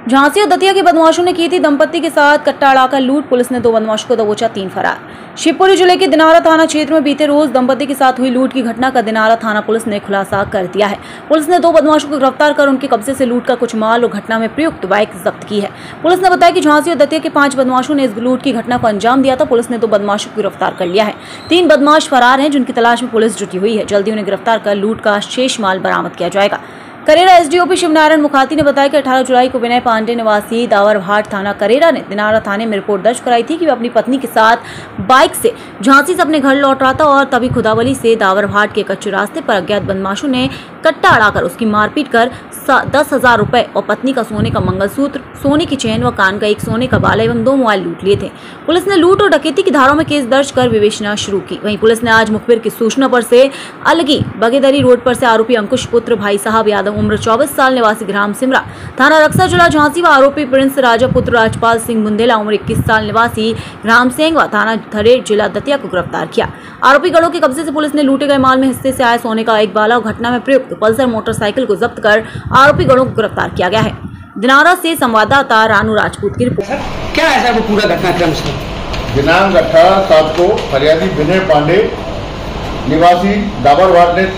झांसी और दतिया के बदमाशों ने की थी दंपत्ति के साथ कट्टा अड़ाकर लूट। पुलिस ने 2 बदमाशों को दबोचा, 3 फरार। शिवपुरी जिले के दिनारा थाना क्षेत्र में बीते रोज दंपत्ति के साथ हुई लूट की घटना का दिनारा थाना पुलिस ने खुलासा कर दिया है। पुलिस ने 2 बदमाशों को गिरफ्तार कर उनके कब्जे से लूट का कुछ माल और घटना में प्रयुक्त बाइक जब्त की है। पुलिस ने बताया कि झांसी और दतिया के 5 बदमाशों ने इस लूट की घटना को अंजाम दिया था। पुलिस ने 2 बदमाशों को गिरफ्तार कर लिया है। 3 बदमाश फरार हैं, जिनकी तलाश में पुलिस जुटी हुई है। जल्दी उन्हें गिरफ्तार कर लूट का शेष माल बरामद किया जाएगा। करेरा एसडीओपी शिवनारायण मुखाती ने बताया कि 18 जुलाई को विनय पांडे निवासी दावरभाट थाना करेरा ने दिनारा थाने में रिपोर्ट दर्ज कराई थी कि वह अपनी पत्नी के साथ बाइक से झांसी से अपने घर लौट रहा था और तभी खुदावली से दावरभाट के कच्चे रास्ते पर अज्ञात बदमाशों ने कट्टा अड़ाकर उसकी मारपीट कर 10,000 रुपए और पत्नी का सोने का मंगलसूत्र, सोने की चेन व कान का एक सोने का बाला एवं 2 मोबाइल लूट लिए थे। पुलिस ने लूट और डकैती की धाराओं में केस दर्ज कर विवेचना शुरू की। वहीं पुलिस ने आज मुखबिर की सूचना पर से अलगी बगेदरी रोड पर से आरोपी अंकुश पुत्र भाई साहब यादव उम्र 24 साल निवासी ग्राम सिमरा थाना रक्सा जिला झांसी व आरोपी प्रिंस राजा पुत्र राजपाल सिंह बुंदेला उम्र 21 साल निवासी ग्राम सेंगवा थाना थरेड़ जिला दतिया को गिरफ्तार किया। आरोपी गढ़ों के कब्जे से पुलिस ने लूटे गए माल में हिस्से से आया सोने का एक बाला और घटना में प्रयुक्त पल्सर मोटरसाइकिल को जब्त कर आरोपी गढ़ों को गिरफ्तार किया गया है। दिनारा से संवाददाता रानू राजपूत की रिपोर्ट। क्या है वो पूरा घटनाक्रम से? दिनांक 18/7 को फरियादी विनय पांडे निवासी दावरभाट ने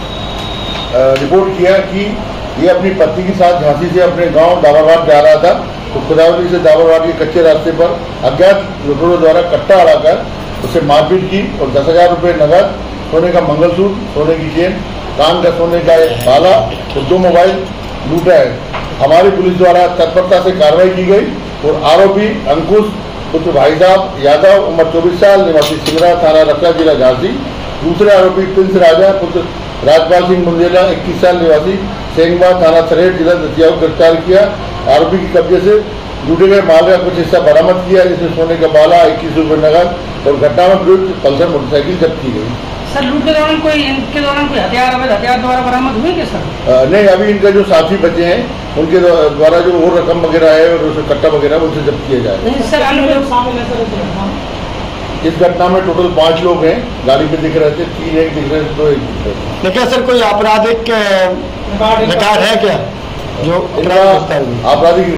रिपोर्ट किया कि ये अपनी पत्नी के साथ झांसी से अपने गांव दावरभाट जा रहा था, तो खुदावली से दावरभाट के कच्चे रास्ते पर अज्ञात लुटेरों द्वारा कट्टा अड़ाकर उसे मारपीट की और 10,000 रुपये नकद, सोने का मंगलसूत्र, सोने की चेन, कान का सोने का एक बाला और 2 मोबाइल लूटा है। हमारी पुलिस द्वारा तत्परता से कार्रवाई की गई और आरोपी अंकुश पुत्र भाई साहब यादव उम्र 24 साल निवासी सिमरा थाना रक्सा जिला झांसी, दूसरे आरोपी प्रिंस राजा पुत्र राजपाल सिंह बुंदेला 21 साल निवासी सेंगवा थाना थरेड़ जिला दतिया को गिरफ्तार किया। आरोपी के कब्जे से लूटे गए माल का कुछ हिस्सा बरामद किया, जिसमें सोने का बाला, 21 रुपये नकद और घटना में प्रयुक्त पल्सर मोटरसाइकिल जब्त की गई। सर, लूट के दौरान इनके दौरान कोई हथियार द्वारा बरामद हुए क्या सर? नहीं, अभी इनके जो साथी बचे हैं उनके द्वारा जो और रकम वगैरह है और उसमें कट्टा वगैरह उनसे जब्त किया जाए। इस घटना में टोटल 5 लोग हैं, गाड़ी पे दिख रहे थे, 3 एक दिख रहे थे, 2 एक दिख रहे थे। लेकिन सर कोई आपराधिक रिकॉर्ड है क्या जो आपराधिक